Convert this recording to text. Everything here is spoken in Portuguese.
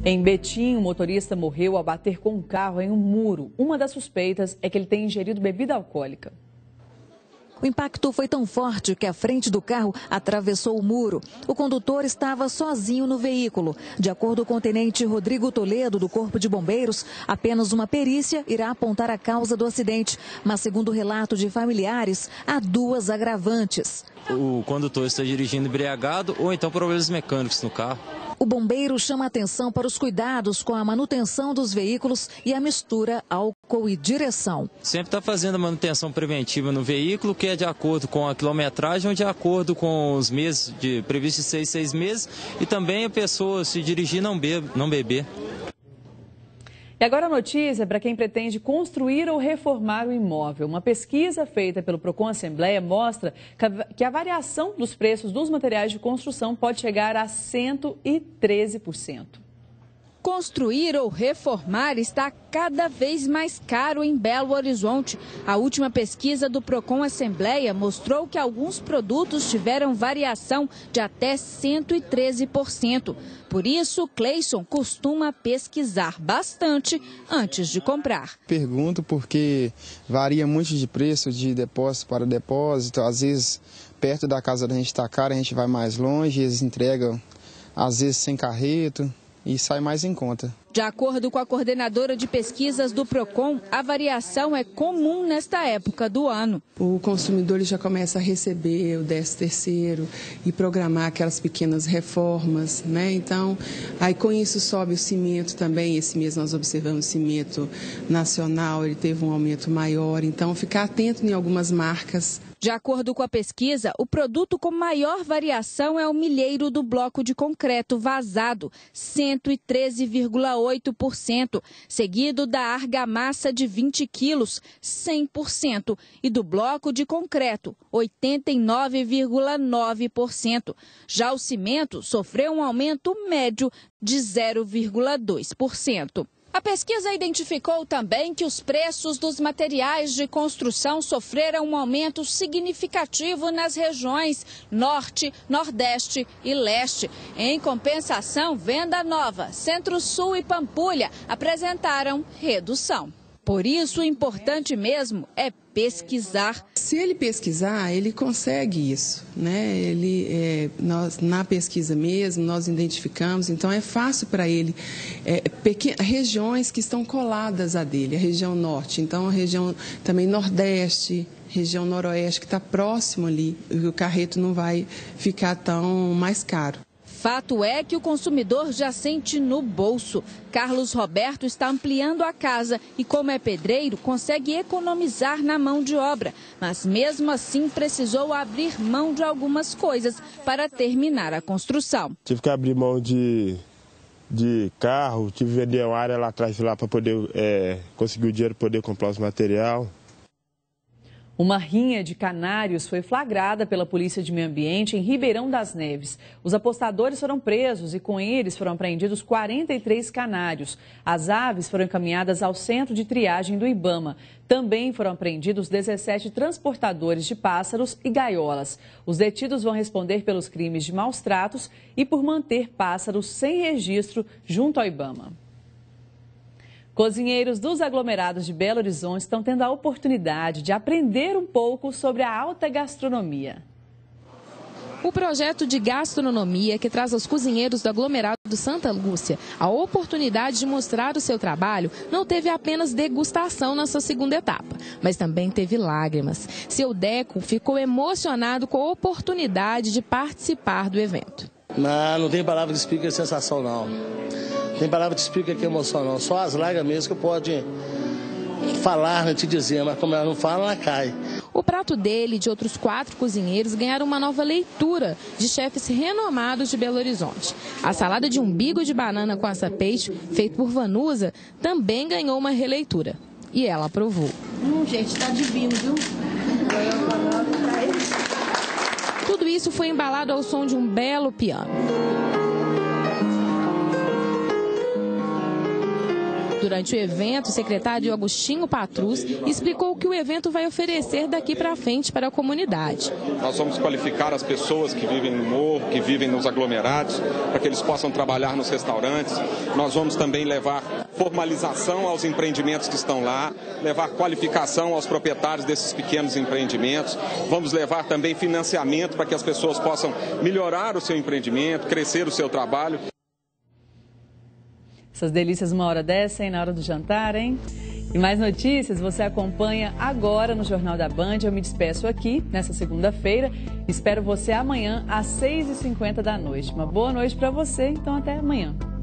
Em Betim, um motorista morreu ao bater com um carro em um muro. Uma das suspeitas é que ele tenha ingerido bebida alcoólica. O impacto foi tão forte que a frente do carro atravessou o muro. O condutor estava sozinho no veículo. De acordo com o tenente Rodrigo Toledo, do Corpo de Bombeiros, apenas uma perícia irá apontar a causa do acidente. Mas, segundo o relato de familiares, há duas agravantes. O condutor está dirigindo embriagado ou então problemas mecânicos no carro. O bombeiro chama atenção para os cuidados com a manutenção dos veículos e a mistura álcool e direção. Sempre está fazendo a manutenção preventiva no veículo, que é de acordo com a quilometragem ou de acordo com os meses previstos de 6 meses. E também a pessoa, se dirigir, não beber. E agora a notícia para quem pretende construir ou reformar o imóvel. Uma pesquisa feita pelo Procon Assembleia mostra que a variação dos preços dos materiais de construção pode chegar a 113%. Construir ou reformar está cada vez mais caro em Belo Horizonte. A última pesquisa do Procon Assembleia mostrou que alguns produtos tiveram variação de até 113%. Por isso, Cleison costuma pesquisar bastante antes de comprar. Pergunto porque varia muito de preço de depósito para depósito. Às vezes, perto da casa da gente está caro, a gente vai mais longe, eles entregam, às vezes, sem carreto. E sai mais em conta. De acordo com a coordenadora de pesquisas do Procon, a variação é comum nesta época do ano. O consumidor já começa a receber o 13º e programar aquelas pequenas reformas, né? Então, aí com isso sobe o cimento também. Esse mês nós observamos o cimento nacional, ele teve um aumento maior. Então, ficar atento em algumas marcas. De acordo com a pesquisa, o produto com maior variação é o milheiro do bloco de concreto vazado, 113,8%, seguido da argamassa de 20 quilos, 100%, e do bloco de concreto, 89,9%. Já o cimento sofreu um aumento médio de 0,2%. A pesquisa identificou também que os preços dos materiais de construção sofreram um aumento significativo nas regiões Norte, Nordeste e Leste. Em compensação, Venda Nova, Centro-Sul e Pampulha apresentaram redução. Por isso, o importante mesmo é pesquisar. Se ele pesquisar, ele consegue isso, né? Nós, na pesquisa mesmo, nós identificamos, então é fácil para ele. Regiões que estão coladas a dele, a região norte, então a região também nordeste, região noroeste, que está próximo ali, o carreto não vai ficar tão mais caro. Fato é que o consumidor já sente no bolso. Carlos Roberto está ampliando a casa e, como é pedreiro, consegue economizar na mão de obra. Mas, mesmo assim, precisou abrir mão de algumas coisas para terminar a construção. Tive que abrir mão de carro, tive que vender uma área lá atrás para poder conseguir o dinheiro para poder comprar os materiais. Uma rinha de canários foi flagrada pela Polícia de Meio Ambiente em Ribeirão das Neves. Os apostadores foram presos e com eles foram apreendidos 43 canários. As aves foram encaminhadas ao centro de triagem do Ibama. Também foram apreendidos 17 transportadores de pássaros e gaiolas. Os detidos vão responder pelos crimes de maus tratos e por manter pássaros sem registro junto ao Ibama. Cozinheiros dos aglomerados de Belo Horizonte estão tendo a oportunidade de aprender um pouco sobre a alta gastronomia. O projeto de gastronomia que traz aos cozinheiros do aglomerado Santa Lúcia a oportunidade de mostrar o seu trabalho não teve apenas degustação na sua segunda etapa, mas também teve lágrimas. Seu Deco ficou emocionado com a oportunidade de participar do evento. Não tem palavra que explique a sensação, não. Tem palavra que explica que é emoção, não. Só as lágrimas mesmo que pode falar, né, te dizer, mas como ela não fala, ela cai. O prato dele e de outros 4 cozinheiros ganharam uma nova leitura de chefes renomados de Belo Horizonte. A salada de umbigo de banana com aça-peixe, feito por Vanusa, também ganhou uma releitura. E ela aprovou. Gente, tá divino, viu? Tudo isso foi embalado ao som de um belo piano. Durante o evento, o secretário Agostinho Patrus explicou o que o evento vai oferecer daqui para frente para a comunidade. Nós vamos qualificar as pessoas que vivem no morro, que vivem nos aglomerados, para que eles possam trabalhar nos restaurantes. Nós vamos também levar formalização aos empreendimentos que estão lá, levar qualificação aos proprietários desses pequenos empreendimentos. Vamos levar também financiamento para que as pessoas possam melhorar o seu empreendimento, crescer o seu trabalho. Essas delícias uma hora dessa, hein? Na hora do jantar, hein? E mais notícias você acompanha agora no Jornal da Band. Eu me despeço aqui nessa segunda-feira. Espero você amanhã às 6h50 da noite. Uma boa noite para você, então até amanhã.